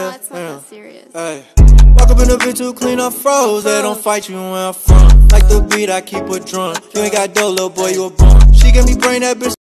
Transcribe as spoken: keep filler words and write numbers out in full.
yeah. it's not yeah. that serious. Hey. Walk up in the bitch too clean, I'm froze. They don't fight you where I'm from. Like the beat, I keep a drum. You ain't got dough, little boy, you a bum. She give me brain, that bitch.